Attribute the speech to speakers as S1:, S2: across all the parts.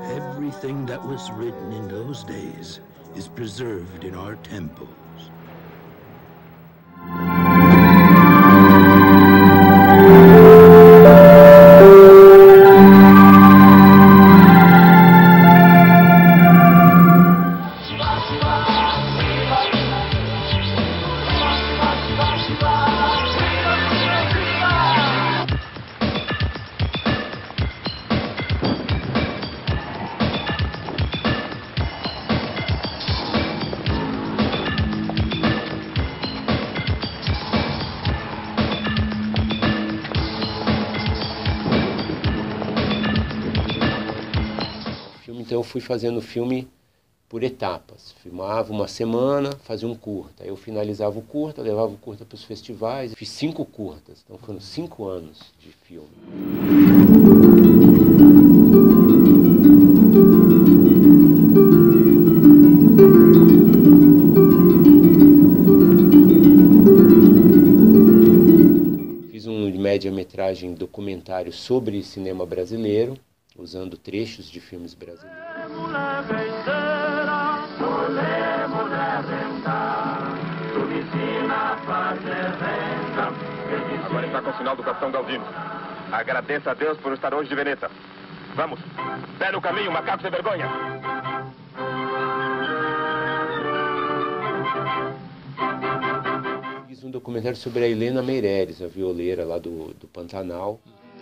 S1: Everything that was written in those days is preserved in our temples.
S2: Então eu fui fazendo o filme por etapas. Filmava uma semana, fazia um curta. Aí eu finalizava o curta, levava o curta para os festivais. Fiz 5 curtas, então foram 5 anos de filme. Fiz um média-metragem documentário sobre cinema brasileiro, usando trechos de filmes brasileiros.
S3: Agora está com o sinal do Capitão Galdino. Agradeça a Deus por estar hoje de Veneta. Vamos, pé no caminho, macaco sem vergonha.
S2: Fiz um documentário sobre a Helena Meireles, a violeira lá do Pantanal.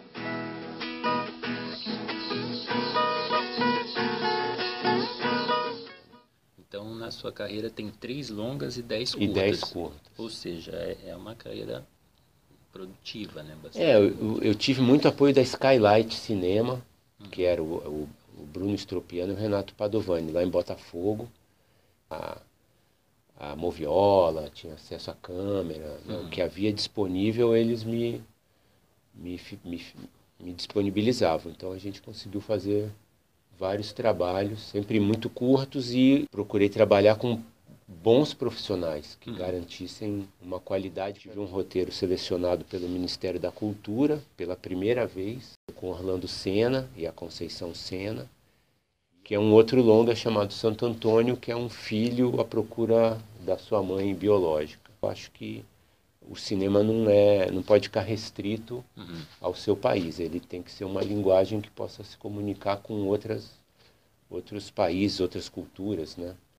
S4: Então, na sua carreira tem 3 longas e 10 curtas.
S2: E 10 curtas.
S4: Ou seja, é uma carreira produtiva, né? Bastante.
S2: Eu tive muito apoio da Skylight Cinema, que era o Bruno Stropiano e o Renato Padovani, lá em Botafogo. A Moviola, tinha acesso à câmera, né? O que havia disponível, eles me disponibilizavam. Então a gente conseguiu fazer vários trabalhos, sempre muito curtos, e procurei trabalhar com bons profissionais que garantissem uma qualidade. Tive um roteiro selecionado pelo Ministério da Cultura pela primeira vez, com Orlando Senna e a Conceição Senna, que é um outro longa chamado Santo Antônio, que é um filho à procura da sua mãe biológica. Eu acho que o cinema não pode ficar restrito ao seu país. Ele tem que ser uma linguagem que possa se comunicar com outros países, outras culturas, né?